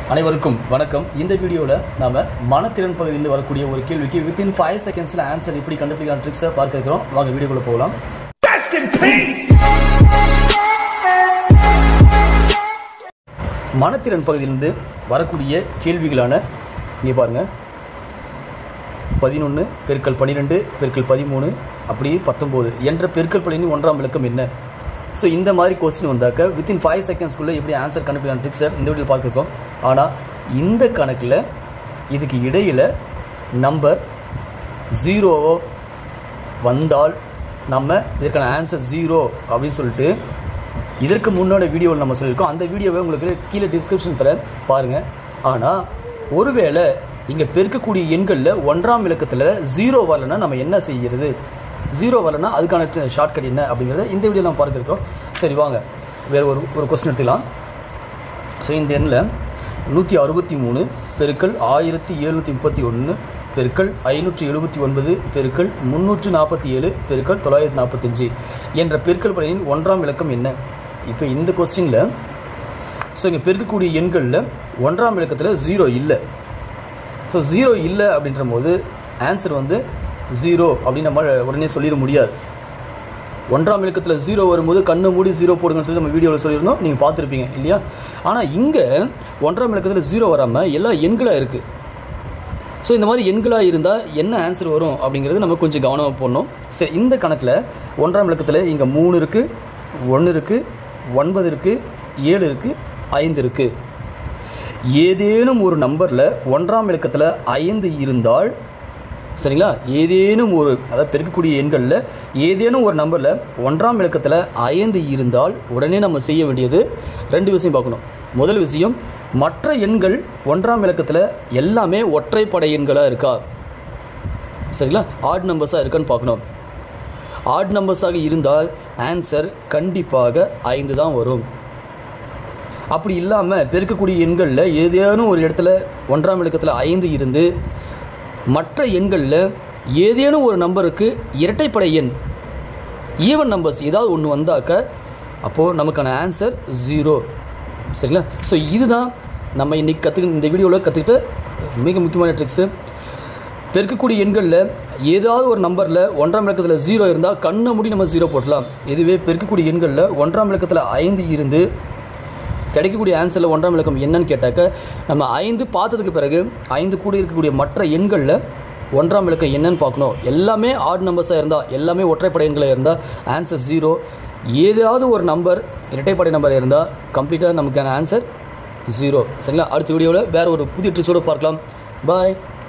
அனைவருக்கும் வணக்கம். இந்த வீடியோவில் நாம மனத்திறன் பகுதியில் வரக்கூடிய ஒரு கேள்விக்கு வித்தின் 5 செகண்ட்ஸில் ஆன்சர் எப்படி கண்டுபிடிக்கலாம் ட்ரிக்ஸை பார்க்க இருக்கிறோம். வாங்க வீடியோக்குள்ள போகலாம். மனத்திறன் பகுதியிலிருந்து வரக்கூடிய கேள்விகளான இங்கே பாருங்க, 11 பெருக்கல் 12 பெருக்கல் 13 அப்படியே 19 என்ற பெருக்கல் பலனின் ஒன்றாம் இலக்கம் என்ன? ஸோ இந்த மாதிரி கொஸ்டின் வந்தாக்க வித்தின் 5 செகண்ட்ஸ்க்குள்ளே எப்படி ஆன்சர் கண்டுபிடிக்கலாம் ட்ரிக்ஸை இந்த வீடியோவில் பார்த்துருக்கோம். ஆனால் இந்த கணக்கில் இதுக்கு இடையில் நம்பர் 0 வந்தால் நம்ம இதற்கான ஆன்சர் 0 அப்படின்னு சொல்லிட்டு இதற்கு முன்னோட வீடியோவில் நம்ம சொல்லியிருக்கோம். அந்த வீடியோவை உங்களுக்கு கீழே டிஸ்கிரிப்ஷன் தர பாருங்கள். ஆனால் ஒருவேளை இங்கே பெருக்கக்கூடிய எண்களில் ஒன்றாம் இலக்கத்தில் 0 வரலன்னா நம்ம என்ன செய்கிறது? 0 வரலன்னா அதுக்கான ஷார்ட்கட் என்ன அப்படிங்கிறத இந்த வீடியோ நம்ம பார்த்துருக்கோம். சரி வாங்க வேறு ஒரு கொஸ்டின் எடுத்துக்கலாம். ஸோ இந்த எண்ணில் 163 பெருக்கல் 1731 பெருக்கல் 579 பெருக்கல் 347 பெருக்கல் 945 என்ற பெருக்கல் பலனின் ஒன்றாம் இலக்கம் என்ன? இப்போ இந்த கொஸ்டினில் ஸோ இங்கே பெருக்கக்கூடிய எண்களில் ஒன்றாம் இலக்கத்தில் 0 இல்லை. ஸோ 0 இல்லை அப்படின்ற போது ஆன்சர் 0 அப்படின்னு நம்ம உடனே சொல்லிட முடியாது. ஒன்றாம் இலக்கத்தில் 0 வரும்போது கண்ணு மூடி 0 போடுங்கன்னு சொல்லி நம்ம வீடியோவில் சொல்லியிருந்தோம், நீங்கள் பார்த்துருப்பீங்க இல்லையா? ஆனால் இங்கே ஒன்றாம் இலக்கத்தில் 0 வராமல் எல்லா எண்களாக இருக்குது. ஸோ இந்த மாதிரி எண்களாக இருந்தால் என்ன ஆன்சர் வரும் அப்படிங்கிறது நம்ம கொஞ்சம் கவனமாக போடணும். சரி, இந்த கணக்கில் ஒன்றாம் இலக்கத்தில் இங்கே 3 இருக்குது, 1 இருக்குது, 9 இருக்குது, 7 இருக்குது, 5 இருக்குது. ஏதேனும் ஒரு நம்பரில் ஒன்றாம் இலக்கத்தில் 5 இருந்தால் சரிங்களா, ஏதேனும் ஒரு அதாவது பெருக்கக்கூடிய எண்களில் ஏதேனும் ஒரு நம்பரில் ஒன்றாம் இலக்கத்தில் 5 இருந்தால் உடனே நம்ம செய்ய வேண்டியது 2 விஷயம் பார்க்கணும். முதல் விஷயம், மற்ற எண்கள் ஒன்றாம் இலக்கத்தில் எல்லாமே ஒற்றைப்படை எண்களாக இருக்கா, சரிங்களா, ஆட் நம்பர்ஸாக இருக்கான்னு பார்க்கணும். ஆட் நம்பர்ஸாக இருந்தால் ஆன்சர் கண்டிப்பாக 5 தான் வரும். அப்படி இல்லாமல் பெருக்கக்கூடிய எண்களில் ஏதேனும் ஒரு இடத்துல ஒன்றாம் இலக்கத்தில் 5 இருந்து மற்ற எண்களில் ஏதேனும் ஒரு நம்பருக்கு இரட்டைப்படை எண் ஈவன் நம்பர்ஸ் ஏதாவது ஒன்று வந்தாக்க அப்போது நமக்கான ஆன்சர் 0, சரிங்களா? ஸோ இதுதான் நம்ம இன்றைக்கி இந்த வீடியோவில் கற்றுக்கிட்ட மிக முக்கியமான ட்ரிக்ஸு. பெருக்கக்கூடிய எண்களில் ஏதாவது ஒரு நம்பரில் ஒன்றாம் இலக்கத்தில் 0 இருந்தால் கண்ணை மூடி நம்ம 0 போடலாம். இதுவே பெருக்கக்கூடிய எண்களில் ஒன்றாம் இலக்கத்தில் 5 இருந்து கிடைக்கக்கூடிய ஆன்சரில் ஒன்றாம் இலக்கம் என்னன்னு கேட்டாக்க நம்ம 5 பார்த்ததுக்கு பிறகு 5 கூட இருக்கக்கூடிய மற்ற எண்களில் ஒன்றாம் இலக்கம் என்னன்னு பார்க்கணும். எல்லாமே ஆட் நம்பர்ஸாக இருந்தால், எல்லாமே ஒற்றைப்படை எண்களாக இருந்தால் ஆன்சர் 0. ஏதாவது ஒரு நம்பர் இரட்டைப்படை நம்பர் இருந்தால் கம்ப்ளீட்டாக நமக்கான ஆன்சர் 0, சரிங்களா? அடுத்த வீடியோவில் வேறு ஒரு புதிய ட்ரிக்ஸோடு பார்க்கலாம். பாய்.